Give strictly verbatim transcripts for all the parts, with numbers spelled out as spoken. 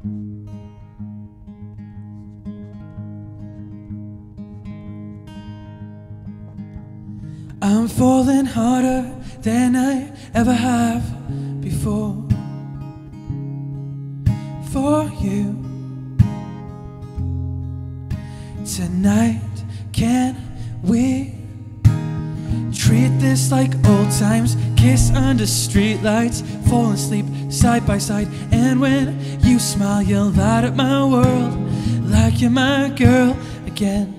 I'm falling harder than I ever have before for you. Tonight, can we treat this like old times? Kiss under streetlights, fall asleep side by side, and when you smile, you'll light up my world like you're my girl again.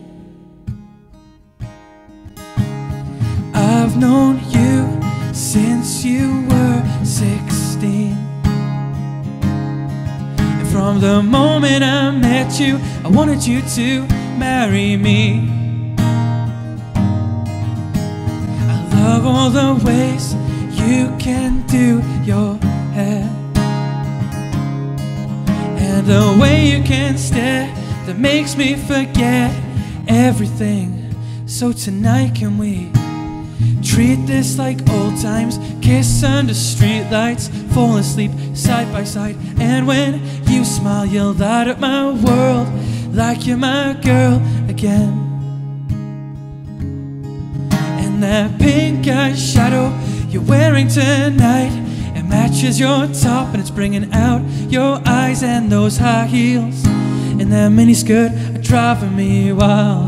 I've known you since you were sixteen, and from the moment I met you, I wanted you to marry me. I love all the ways you can do your hair, and the way you can stare that makes me forget everything. So tonight, can we treat this like old times? Kiss under streetlights, fall asleep side by side, and when you smile, you'll light up my world like you're my girl again. And that pink eyeshadow you're wearing tonight, it matches your top and it's bringing out your eyes, and those high heels and that mini skirt are driving me wild.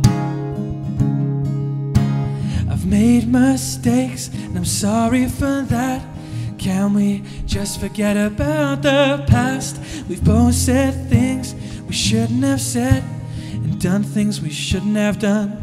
Made mistakes, and I'm sorry for that. Can we just forget about the past? We've both said things we shouldn't have said, and done things we shouldn't have done.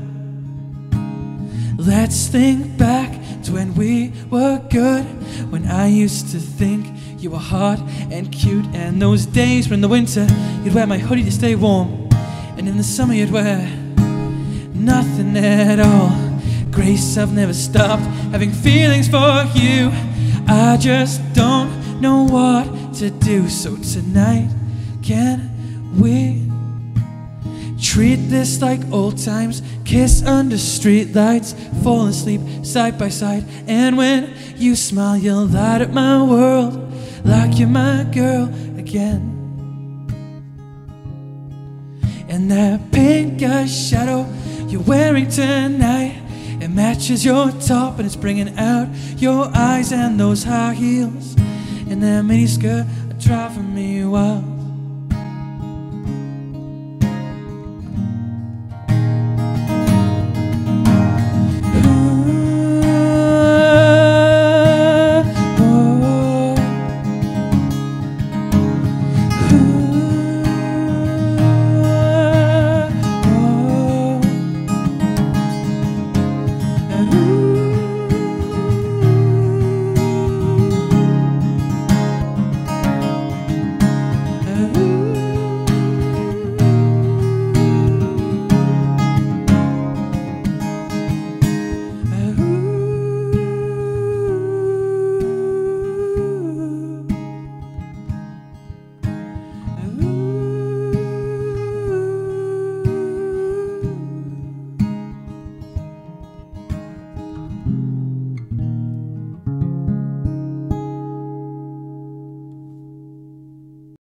Let's think back to when we were good, when I used to think you were hot and cute, and those days when in the winter you'd wear my hoodie to stay warm, and in the summer you'd wear nothing at all. Grace, I've never stopped having feelings for you. I just don't know what to do. So tonight, can we treat this like old times? Kiss under streetlights, fall asleep side by side, and when you smile, you'll light up my world like you're my girl again. And that pink eyeshadow you're wearing tonight, it matches your top and it's bringing out your eyes, and those high heels and that mini skirt are driving me wild.